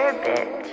weird bitch.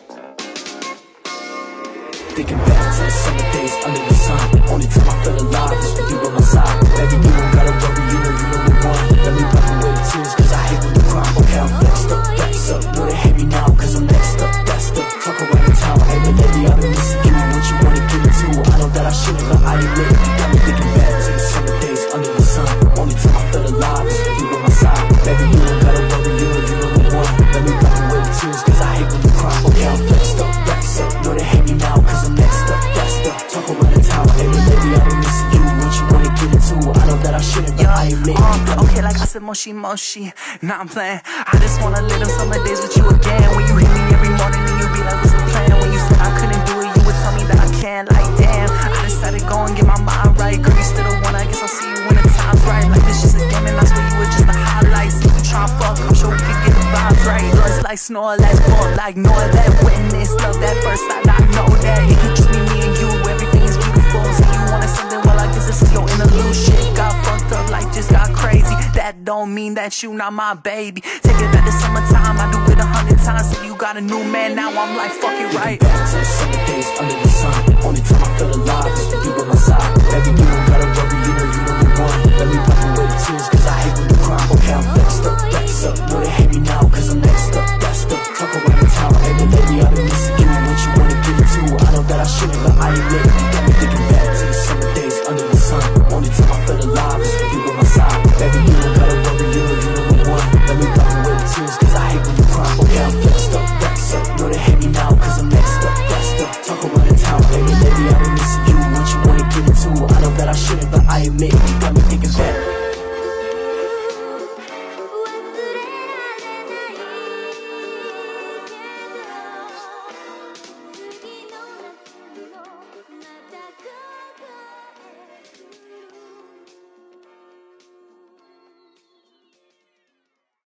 Thinking back to the summer days under the sun. Only time I feel alive is with you on my side. Baby, you don't gotta worry, you know the one. Let me wipe away the tears, cause I hate when you cry. Okay, I'm flexed up, backs up. Know they hate me now, cause I'm next up. That's the talk around the town. Hey, but lately I've been missing you. What you wanna get into? I know that I shouldn't, but I admit it. Got me thinking back to the summer days under the sun. Only time I feel alive is with you on my side. Baby, you don't gotta worry, you know the one. Let me wipe away the tears, cause I hate when you cry. Okay, I'm flexed up, backs up. Know they hate me now, cause I'm next up. That's the talk around the town. Hey, but lately I've been missing you. What you wanna get into? I know that I shouldn't, but I admit it. Okay, like I said, moshi moshi. Nah, I'm playing. I just wanna live them summer days with you again. When you hit me every morning and you be like, what's the plan? When you said I couldn't do it, you would tell me that I can. Like, damn, I decided go and get my mind right. Girl, you still the one, I guess I'll see you when the time's right. Like, this just a game and I swear you were just the highlights. If you try fuck, I'm sure we could get the vibes right. Yours like snore, like bump, like know that witness. Love that first sight, I know that. It could just be me and you, everything is beautiful. So you wanted something, well, I guess this is your interlude. Shit got fucked up, like just got crazy. That don't mean that you not my baby. Take it back to summertime, I do it 100 times. So you got a new man, now I'm like, fuck it right. Back to the summer days under the sun. Only time I feel alive is with you on my side. Baby, you don't gotta worry, you know the one. Let me wipe away the tears, cause I hate when you cry. Okay, I'm flexed up, backs up. Know they hate me now, cause I'm next up. That's the talk around the town. Hey, but lately I've been missing you. What you wanna get into? I know that I shouldn't, but I admit it. Got me thinking back to the summer days under the sun. Only time I feel alive is with you on my side. Baby, you don't gotta worry, you know the one. Let me wipe away the tears, cause I hate when you cry. Okay, I'm flexed up, backs up. Know they hate me now, cause I'm next up. That's the talk around the town. Hey, but lately I've been missing you. What you wanna get into? I know that I shouldn't, but I admit it. Got me thinking back